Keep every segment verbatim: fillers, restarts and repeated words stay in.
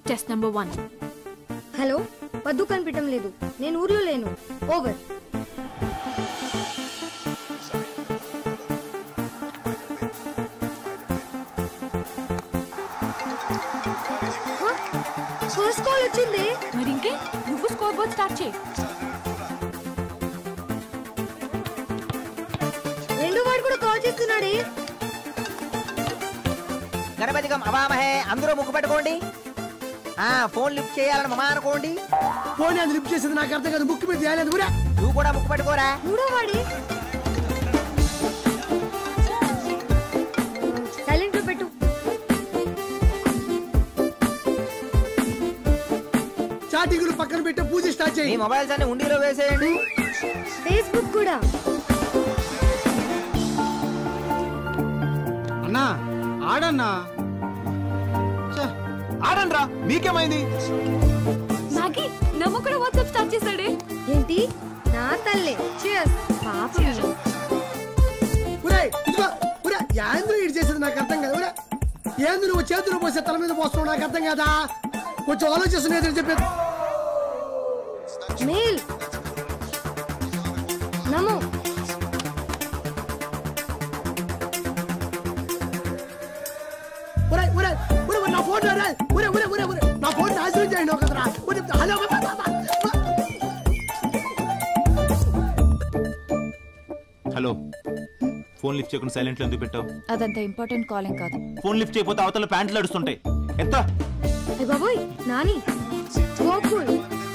Test number one. Hello, వద్దు కనిపించడం లేదు, నేను ఊర్లో లేను. ఓవర్. ఫస్ట్ కాల్ వచ్చింది. మరి ఇంకే నువ్వు స్కోర్ బోర్డ్ స్టార్ట్ చేయి. రెండో వాడు కూడా కాల్ చేస్తున్నాడే. గణపతికం అవామహే, అందరూ ముక్కు పెట్టుకోండి. ఆ ఫోన్ లిఫ్ట్ చేయాలని మమా అనుకోండి. ఫోన్ అది లిఫ్ట్ చేసేది నాకు అర్థం కాదు, ముక్కు మీద తేలేదు. నువ్వు కూడా ముక్కు పెట్టుకోరా. మూడో వాడి సైలెంట్ లో పెట్టు. చాటింగులు పక్కన పెట్టే పూజ స్టార్ట్ చేయి. మీ మొబైల్స్ అన్ని ఉండిలో వేసేయండి. ఫేస్బుక్ కూడా. అన్నా ఆడన్నా, ఆడన్రా. మీకేమైంది? మ్యాగీ నమ్ము కూడా వాట్సాప్ స్టార్ట్ చేశాడే. ఏంటి? నా తల్లి. cheers. పాపం. ఒరేయ్ ఇదిగో, ఒరేయ్ యాంద్ర ఇడి చేసేది నాకు అర్థం కాదు. ఒరేయ్ ఏంది నువ్వు చేతులు పోసే తల మీద పోస్తున్నావు నాకు అర్థం కాదా? కొంచెం ఆలోచిస్తున్నా చెప్పేది. మేల్ నమో. ఒరేయ్ ఒరేయ్ ఒరేయ్ నా ఫోన్ రా. ఒరేయ్ ఒరేయ్ ఒరేయ్ ఒరేయ్ నా ఫోన్ నాశనం చేయండి ఒకదరా. హలో హలో, ఫోన్ లిఫ్ట్ చేయకుండా సైలెంట్ లో ఎందుకు పెట్టావు? అదంత ఇంపార్టెంట్ కాలింగ్ కాదు. ఫోన్ లిఫ్ట్ చేయకపోతే అవతల ప్యాంట్లు అడుస్తుంటాయి. ఎంత బాబోయ్ నాని. గోకుల్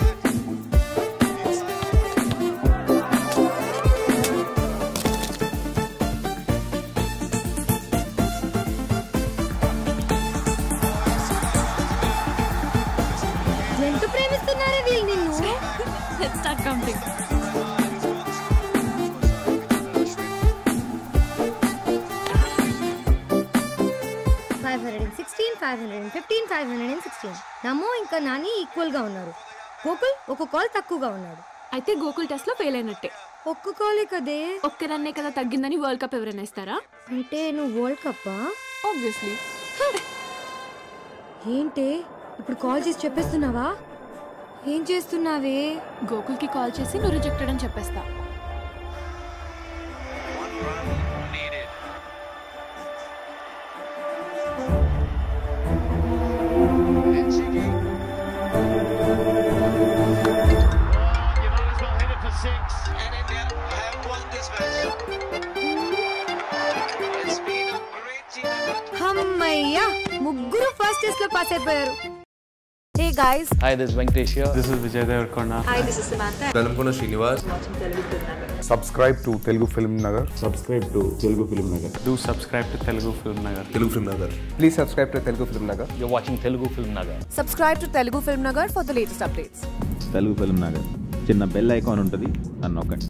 ఎంత ప్రేమిస్తున్నారే వీళ్ళు నిన్ను. Let's start counting. Five hundred sixteen, five hundred fifteen, five hundred sixteen. నమో ఇంకా నాని ఈక్వల్ గా ఉన్నారు. గోకుల్ ఒక కాల్ తక్కువగా ఉన్నాడు. అయితే గోకుల్ టెస్ట్ లో ఫెయిల్ అయినట్టే. ఒక్క కాలే కదే. ఒక్క రన్నే కదా తగ్గిందని వరల్డ్ కప్ ఎవరైనా ఇస్తారా? అంటే నువ్వు వరల్డ్ కప్పా? ఆబ్వియస్లీ. ఏంటే ఇప్పుడు కాల్ చేసి చెప్పేస్తున్నావా? ఏం చేస్తున్నావే? గోకుల్ కి కాల్ చేసి నువ్వు రిజెక్టెడ్ అని చెప్పేస్తా. అమ్మయ్యా, ముగ్గురు ఫస్ట్ టెస్ట్ లో పాస్ అయిపోయారు. Hey guys. Hi, this is Venkatesh here. This is Vijay Devarkonda. Hi, this is Samantha. Velamkonda Srinivas. Subscribe to Telugu Film Nagar. Subscribe to Telugu Film Nagar. Do subscribe to Telugu Film Nagar. Telugu Film Nagar. Please subscribe to Telugu Film Nagar. You're watching Telugu Film Nagar. Subscribe to Telugu Film Nagar for the latest updates. Telugu Film Nagar. చిన్న bell icon ఉంటుంది, అన్నొక్కండి.